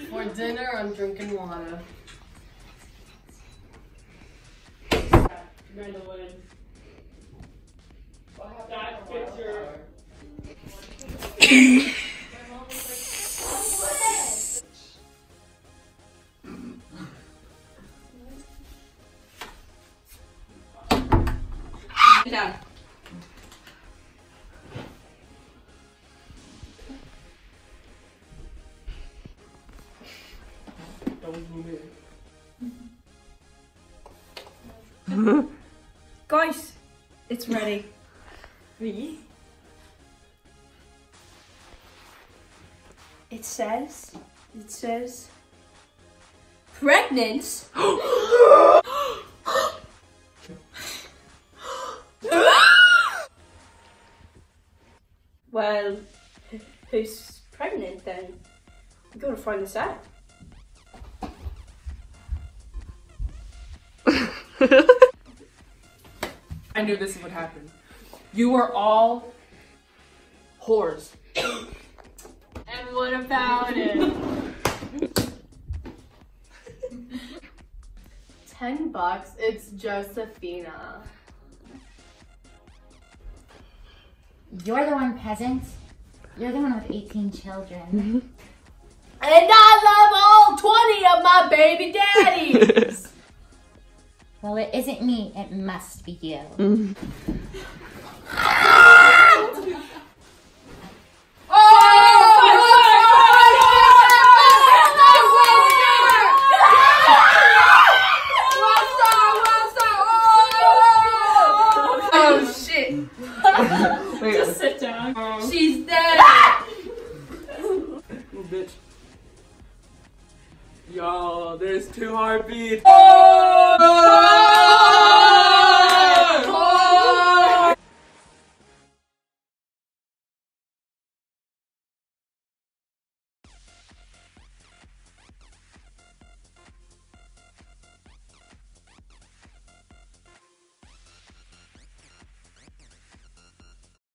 For dinner, I'm drinking water. Mandolin. That picture. Sit down. Guys, it's ready. Me? It says, pregnant. Well, who's pregnant then? We gotta find this out. I knew this would happen. You are all whores. And what about it? $10, it's Josephina. You're the one, peasant. You're the one with 18 children. And I love all 20 of my baby daddies! Well, it isn't me. It must be you. Oh shit! Just sit down. She's dead! Oh, bitch. Y'all, there's 2 heartbeats. Oh!